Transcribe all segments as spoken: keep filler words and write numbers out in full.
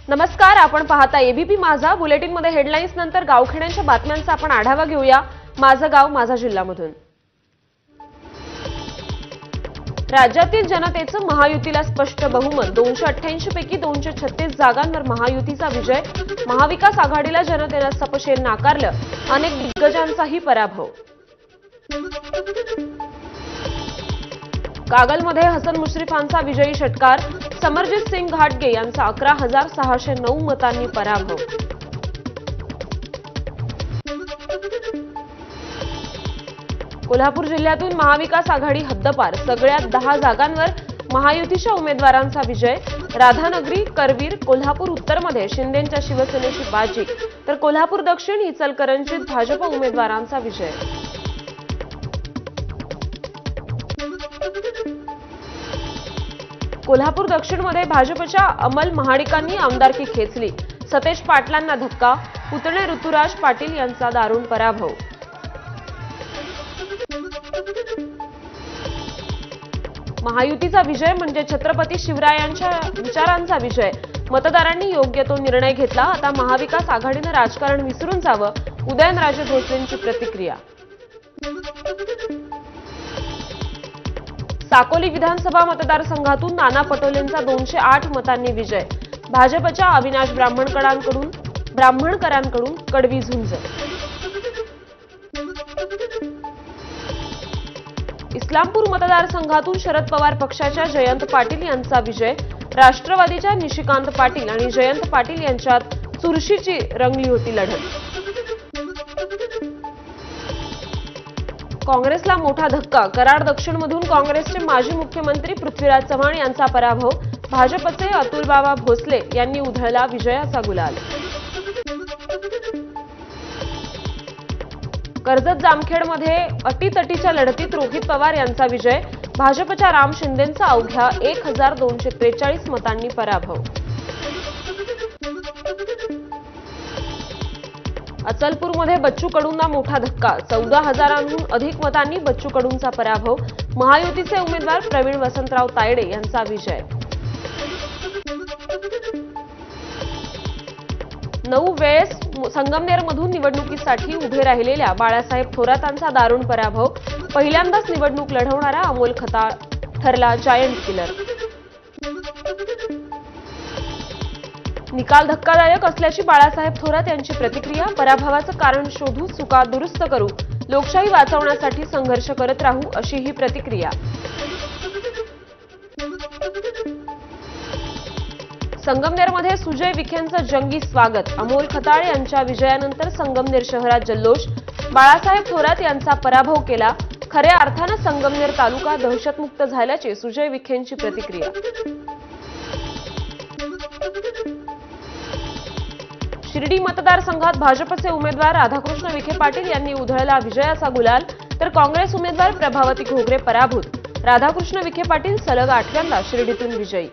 नमस्कार, आपण पाहता एबीपी माझा. बुलेटिन मध्ये हेडलाईन्स नंतर गावखेड्यांच्या बातम्यांचा आपण आढावा घेऊया. माझं गाव माझा जिल्हामधून. राज्यातील जनतेचं महायुतीला स्पष्ट बहुमत. दोनशे अठ्ठ्याऐंशी पैकी दोनशे छत्तीस जागांवर महायुतीचा विजय. महाविकास आघाडीला जनतेनं सपशेल नाकारलं. अनेक दिग्गजांचाही पराभव. कागलमध्ये हसन मुश्रीफांचा विजयी षटकार. समरजित सिंग घाटगे यांचा अकरा हजार सहाशे नऊ मतांनी पराभव. कोल्हापूर जिल्ह्यातून महाविकास आघाडी हद्दपार. सगळ्यात दहा जागांवर महायुतीच्या उमेदवारांचा विजय. राधानगरी, करवीर, कोल्हापूर उत्तरमध्ये शिंदेंच्या शिवसेनेची बाजी, तर कोल्हापूर दक्षिण इचलकरंजीत भाजप उमेदवारांचा विजय. कोल्हापूर दक्षिणमध्ये भाजपच्या अमल महाडिकांनी आमदारकी खेचली. सतेज पाटलांना धक्का. पुतणे ऋतुराज पाटील यांचा दारुण पराभव. महायुतीचा विजय म्हणजे छत्रपती शिवरायांच्या विचारांचा विजय. मतदारांनी योग्य तो निर्णय घेतला. आता महाविकास आघाडीनं राजकारण विसरून जावं. उदयनराजे भोसलेंची प्रतिक्रिया. साकोली विधानसभा मतदारसंघातून नाना पटोलेंचा दोनशे आठ मतांनी विजय. भाजपच्या अविनाश ब्राह्मणकरांकडून ब्राह्मणकरांकडून कडवी झुंज. इस्लामपूर मतदारसंघातून शरद पवार पक्षाच्या जयंत पाटील यांचा विजय. राष्ट्रवादीच्या निशिकांत पाटील आणि जयंत पाटील यांच्यात चुरशीची रंगली होती लढत. काँग्रेसला मोठा धक्का. कराड दक्षिणमधून काँग्रेसचे माजी मुख्यमंत्री पृथ्वीराज चव्हाण यांचा पराभव. भाजपचे अतुलबाबा भोसले यांनी उधळला विजयाचा गुलाल. कर्जत जामखेडमध्ये अटीतटीच्या लढतीत रोहित पवार यांचा विजय. भाजपच्या राम शिंदेंचा अवघ्या एक हजार दोनशे त्रेचाळीस मतांनी पराभव. अचलपूरमध्ये बच्चू कडूंना मोठा धक्का. चौदा हजारांहून अधिक मतांनी बच्चू कडूंचा पराभव. महायुतीचे उमेदवार प्रवीण वसंतराव तायडे यांचा विजय. नऊ वेळेस संगमनेरमधून निवडणुकीसाठी उभे राहिलेल्या बाळासाहेब थोरातांचा दारुण पराभव. पहिल्यांदाच निवडणूक लढवणारा अमोल खताळ ठरला जायंट किलर. निकाल धक्कादायक असल्याची बाळासाहेब थोरात यांची प्रतिक्रिया. पराभवाचं कारण शोधू, चुका दुरुस्त करू, लोकशाही वाचवण्यासाठी संघर्ष करत राहू, अशी ही प्रतिक्रिया. संगमनेरमध्ये सुजय विखेंचं जंगी स्वागत. अमोल खताळ यांच्या विजयानंतर संगमनेर शहरात जल्लोष. बाळासाहेब थोरात यांचा पराभव केला. खऱ्या अर्थानं संगमनेर तालुका दहशतमुक्त झाल्याची सुजय विखेंची प्रतिक्रिया. शिर्डी मतदारसंघात भाजपचे उमेदवार राधाकृष्ण विखे पाटील यांनी उधळला विजयाचा गुलाल, तर काँग्रेस उमेदवार प्रभावती घोगरे पराभूत. राधाकृष्ण विखे पाटील सलग आठव्यांदा शिर्डीतून विजयी.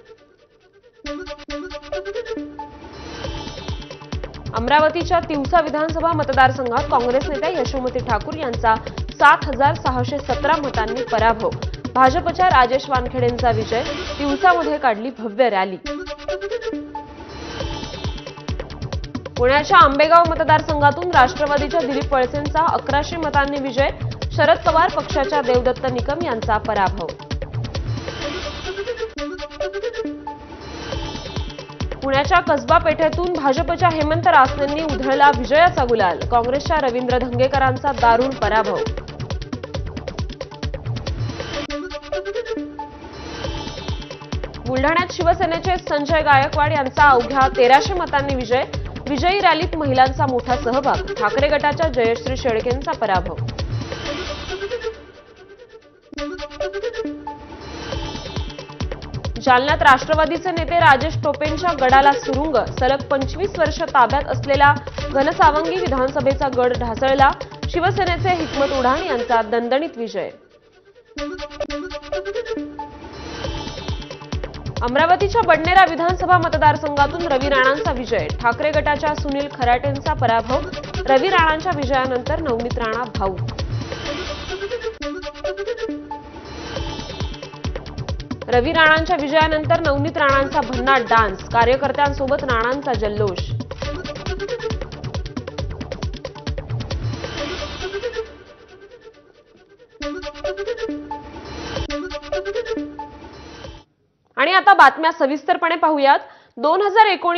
अमरावतीच्या तिवसा विधानसभा मतदारसंघात काँग्रेस नेत्या यशोमती ठाकूर यांचा सात हजार सहाशे सतरा मतांनी पराभव. भाजपच्या राजेश वानखेडेंचा विजय. तिवसामध्ये काढली भव्य रॅली. पुण्याच्या आंबेगाव मतदारसंघातून राष्ट्रवादीच्या दिलीप वळसेंचा अकराशे मतांनी विजय. शरद पवार पक्षाच्या देवदत्त निकम यांचा पराभव. पुण्याच्या कसबा पेठेतून भाजपच्या हेमंत रासनेंनी उधळला विजयाचा गुलाल. काँग्रेसच्या रवींद्र धंगेकरांचा दारुण पराभव. बुलढाण्यात शिवसेनेचे संजय गायकवाड यांचा अवघ्या तेराशे मतांनी विजय. विजयी रॅलीत महिलांचा मोठा सहभाग. ठाकरे गटाच्या जयश्री शेळकेंचा पराभव. जालन्यात राष्ट्रवादीचे नेते राजेश टोपेंच्या गडाला सुरुंग. सलग पंचवीस वर्ष ताब्यात असलेला घनसावंगी विधानसभेचा गड ढासळला. शिवसेनेचे हिकमत उडाण यांचा दणदणीत विजय. अमरावतीच्या बडनेरा विधानसभा मतदारसंघातून रवी राणांचा विजय. ठाकरे गटाच्या सुनील खराटेंचा पराभव. रवी राणांच्या विजयानंतर नवनीत राणा भाऊक. रवी राणांच्या विजयानंतर नवनीत राणांचा भन्नाट डान्स, कार्यकर्त्यांसोबत राणांचा जल्लोष. आणि आता बातम्या सविस्तरपणे पाहूयात. दोन हजार एकोणीस